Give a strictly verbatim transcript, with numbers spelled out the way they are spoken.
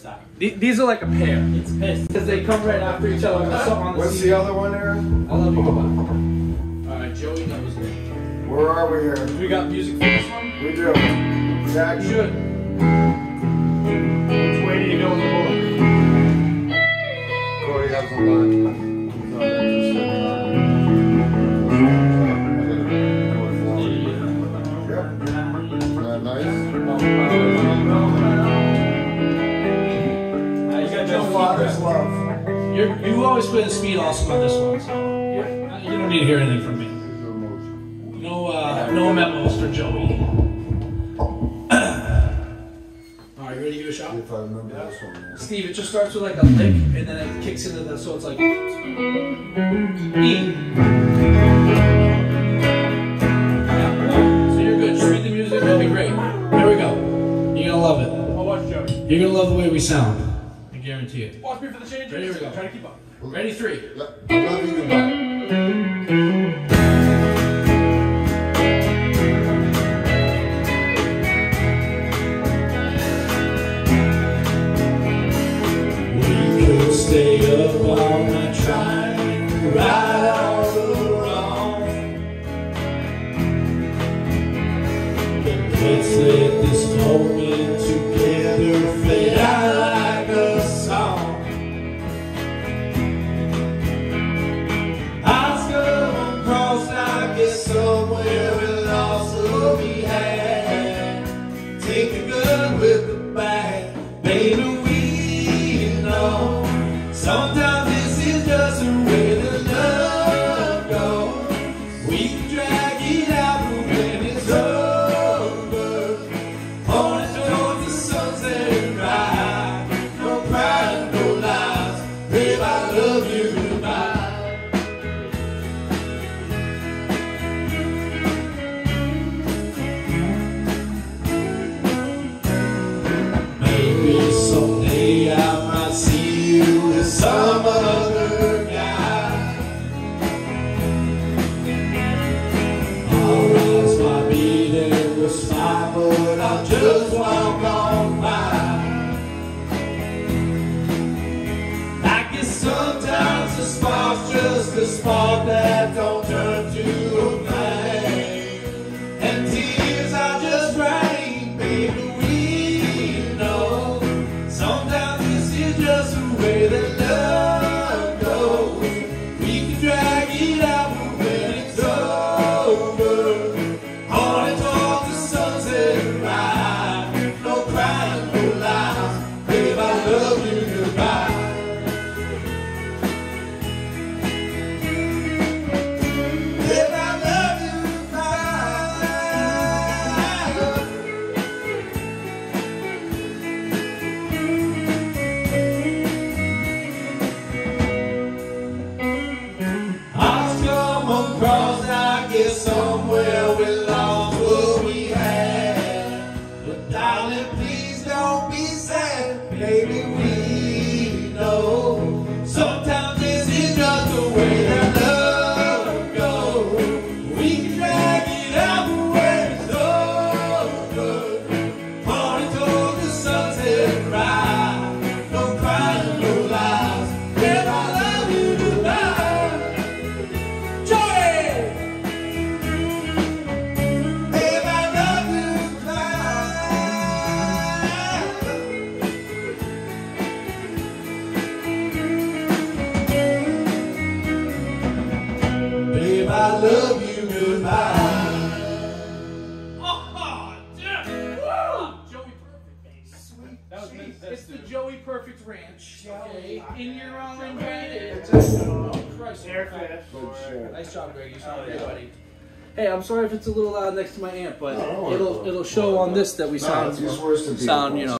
These are like a pair. It's pissed. Because they come right after each other. On the What's C D. the other one, Aaron? I love you, goodbye. Alright, Joey knows it. Where are we here? We got music for this one? We do. Jack? Should. Which way do you go in the book? Corey has a line. Yep. Uh, nice. Your father's love. You're, you always play the speed awesome on this one, so you're, you don't need to hear anything from me. No, uh, no memos for Joey. Alright, you ready to give it a shot? If I remember this one. Yeah. Steve, it just starts with like a lick and then it kicks into the, so it's like E. So you're good. Just read the music, it'll be great. Here we go. You're gonna love it. I'll watch Joey. You're gonna love the way we sound. I guarantee it. Watch me for the change. Ready, here we go. Try to keep up. Ready, three. I love you, goodbye. Stay up all night trying to right all the wrong. But let's let this moment together fade out like a song. Eyes come across, I guess somewhere we lost what we had. Take the good with the bad, baby. Sometimes this is just the way that love goes. We can drag it out, but when it's over, on it towards the sunset and ride. No crying, no lies, babe, I love you, goodbye. Maybe someday I might see some other guy. I'll rise my beat and will smile, but I'll just walk on by. I guess sometimes the spark's just a spark that don't turn to a flame, and tears are just rain, baby. We know sometimes this is just a way that love goes. We can drag it out, but when it's over, on it towards the sunset and ride. No crying, no lies, babe, I love you, goodbye. Babe, I love you, across, I guess somewhere we lost what we had. But darling, please don't be sad, baby, we know sometimes this is just the way that love goes. We can drag it out when it's over, on it towards the sunset and ride. No crying, no lies, babe, I love you, goodbye. I love you, goodbye. Oh, yeah. Woo! Joey Perfect, baby. Sweet. That was me. It's the Joey Perfect Ranch. Okay. In your own invited. Oh, Christ. Airfish. Nice job, Greg. You sound great, buddy. Hey, I'm sorry if it's a little loud next to my amp, but no, it'll it'll show on this that we sound no, it's worse than sound, you know.